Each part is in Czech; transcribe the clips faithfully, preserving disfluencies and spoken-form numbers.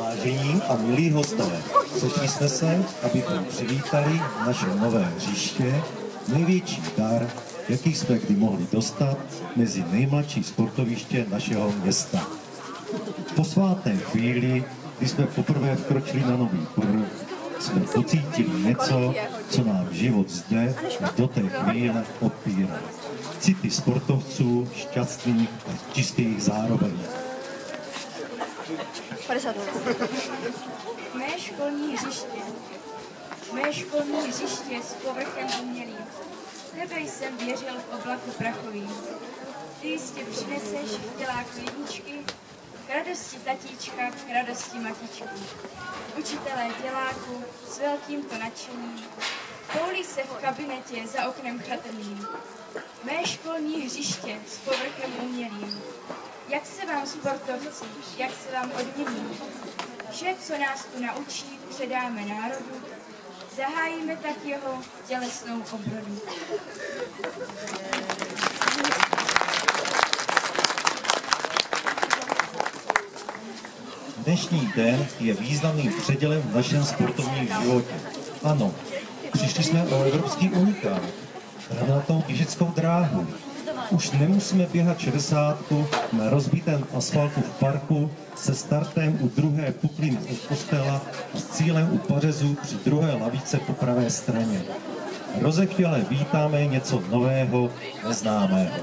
Vážení a milí hosté, sešli jsme se, abychom přivítali naše nové hřiště, největší dar, jaký jsme kdy mohli dostat mezi nejmladší sportoviště našeho města. Po sváté chvíli, kdy jsme poprvé vkročili na nový povrch, jsme pocítili něco, co nám život zde do té chvíle odpírá. City sportovců, šťastných a čistých zároveň. Mé školní hřiště. Mé školní hřiště s povrchem umělým. Tebe jsem věřil v oblaku prachovým. Ty jistě přineseš v těláku jedničky, k radosti tatíčka, k radosti matičky. Učitelé děláku s velkýmto nadšením koulí se v kabinetě za oknem chatrným. Mé školní hřiště s povrchem umělým. Jak se vám sportovci, jak se vám odmění? Vše, co nás tu naučí, předáme národu, zahájíme tak jeho tělesnou obrodu. Dnešní den je významným předělem v našem sportovním životě. Ano, přišli jsme o evropský unikát, hranatnou běžeckou dráhu. Už nemusíme běhat šedesátku na rozbitém asfaltu v parku se startem u druhé pukliny od kostela a s cílem u pařezu při druhé lavice po pravé straně. Rozechvěle vítáme něco nového, neznámého.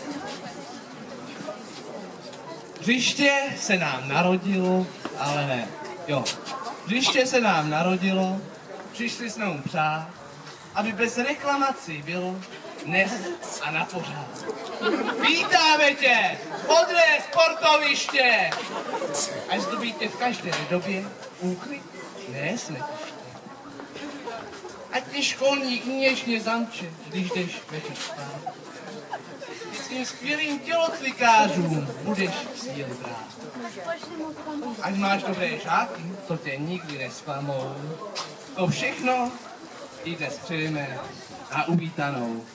Hřiště se nám narodilo, ale ne, jo. Hřiště se nám narodilo, přišli jsme mu přát, aby bez reklamací bylo dnes a na pořád. Vítáme tě, modré sportoviště! Až zdobíte v každé době úkryt, ne smetiště. Ať tě školník něžně zamče, když jdeš večer spát. Svým skvělým tělocvikářům budeš síly brát. Ať máš dobré žáky, co tě nikdy nesklamou. To všechno i dnes přejeme a uvítanou.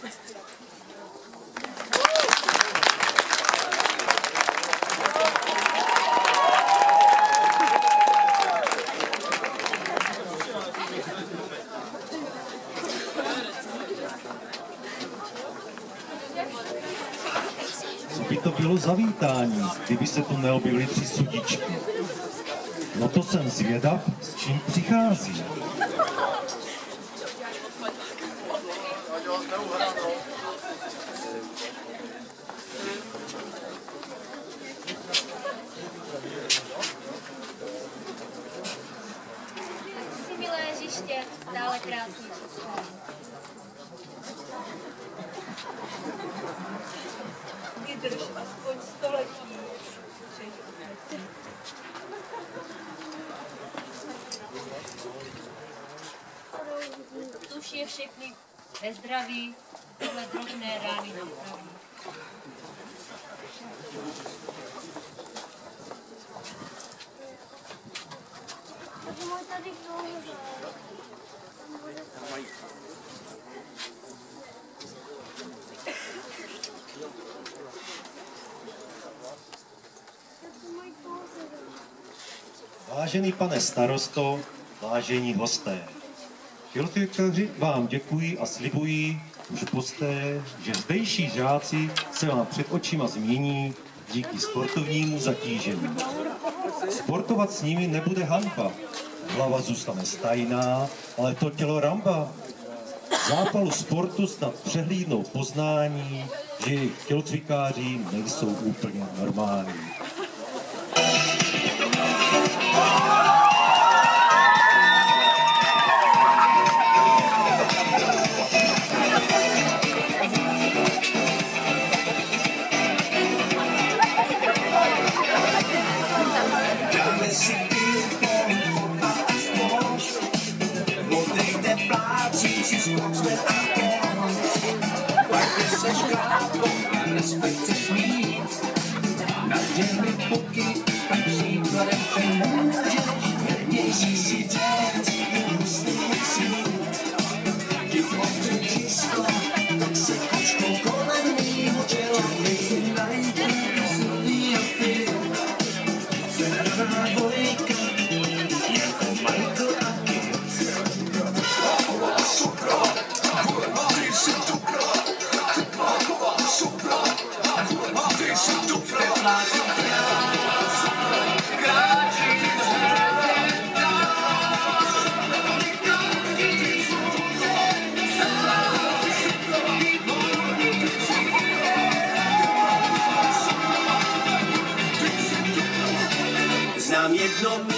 Co by to bylo za vítání, kdyby se tu neobjevily tři sudičky? No to jsem zvědav, s čím přichází. Si milé hřiště, stále krásný české. Vydrž aspoň století. Tuž je všechny ve zdraví, tohle drobné rány napraví. Vážený pane starosto, vážení hosté, tělocvikáři vám děkují a slibují už posté, že zdejší žáci se vám před očima změní díky sportovnímu zatížení. Sportovat s nimi nebude hanba, hlava zůstane stejná, ale to tělo ramba. V zápalu sportu snad přehlídnou poznání, že jejich tělocvikáři nejsou úplně normální. jednom